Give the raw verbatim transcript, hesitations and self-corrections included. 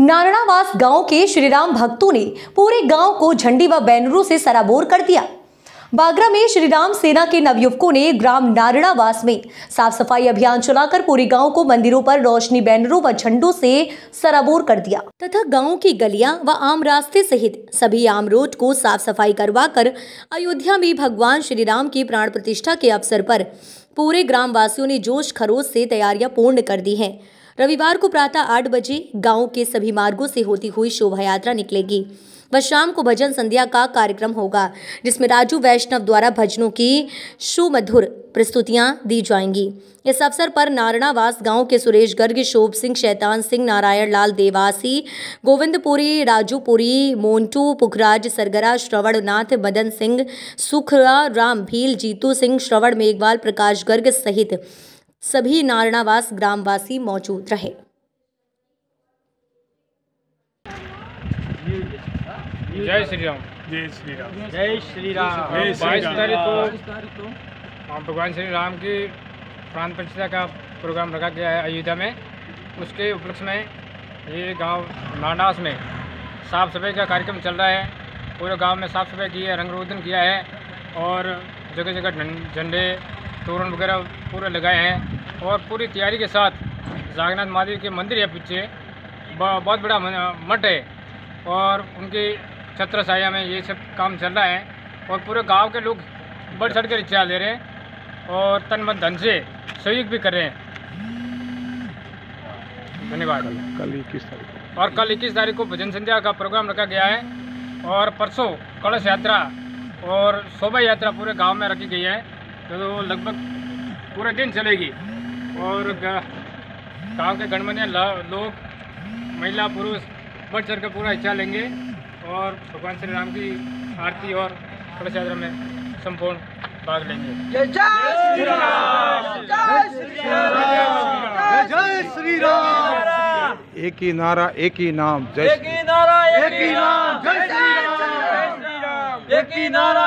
नारणावास गांव के श्रीराम भक्तों ने पूरे गांव को झंडी व बैनरों से सराबोर कर दिया। बागरा में श्रीराम सेना के नवयुवकों ने ग्राम नारणावास में साफ सफाई अभियान चलाकर पूरे गांव को मंदिरों पर रोशनी बैनरों व झंडों से सराबोर कर दिया तथा गांव की गलियां व आम रास्ते सहित सभी आम रोड को साफ सफाई करवाकर अयोध्या में भगवान श्री राम की प्राण प्रतिष्ठा के अवसर पर पूरे ग्रामवासियों ने जोश खरोश से तैयारियां पूर्ण कर दी हैं। रविवार को प्रातः आठ बजे गांव के सभी मार्गों से होती हुई शोभा यात्रा निकलेगी व शाम को भजन संध्या का कार्यक्रम होगा, जिसमें राजू वैष्णव द्वारा भजनों की सुमधुर प्रस्तुतियां दी जाएंगी। इस अवसर पर नारणावास गांव के सुरेश गर्ग, शोभ सिंह, शैतान सिंह, नारायण लाल देवासी, गोविंदपुरी, राजूपुरी, मोन्टू, पुखराज, सरगरा, श्रवण नाथ, मदन सिंह, सुखरा, राम भील, जीतू सिंह, श्रवण मेघवाल, प्रकाश गर्ग सहित सभी नारणावास ग्रामवासी मौजूद रहे। जय श्री राम। जय श्री राम। जय श्री राम। बाईस तारीख को भगवान श्री राम की प्राण प्रतिष्ठा का प्रोग्राम रखा गया है अयोध्या में। उसके उपलक्ष्य में ये गांव नारणावास में साफ सफाई का कार्यक्रम चल रहा है। पूरे गांव में साफ सफाई की है, रंग रोगन किया है और जगह जगह झंडे तोरण वगैरह पूरे लगाए हैं और पूरी तैयारी के साथ जागन्नाथ महादेव के मंदिर है, पीछे बहुत बड़ा मठ है और उनकी छत्र छाया में ये सब काम चल रहा है और पूरे गांव के लोग बढ़ चढ़ कर हिस्सा ले रहे हैं और तन मन धन से सहयोग भी कर रहे हैं। धन्यवाद। कल इक्कीस तारीख और कल इक्कीस तारीख को भजन संध्या का प्रोग्राम रखा गया है और परसों कलश यात्रा और शोभा यात्रा पूरे गांव में रखी गई है, तो लगभग पूरे दिन चलेगी और गांव के गणमान्य लोग, महिला, पुरुष बढ़ चढ़ कर पूरा हिस्सा लेंगे और भगवान श्री राम की आरती और कलश यात्रा में संपूर्ण भाग लेंगे। जय श्री राम। जय श्री राम। एक ही नारा, एक ही नाम। जय एक ही नारा, एक ही नाम। जय श्री राम। एक ही नारा।